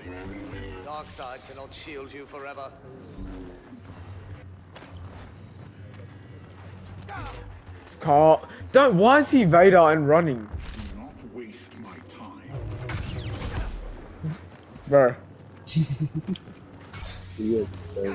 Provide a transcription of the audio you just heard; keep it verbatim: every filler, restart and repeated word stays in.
Darkseid cannot shield you forever. Carl, don't. Why is he Vader and running? Do not waste my time. Bro. Yes, sir.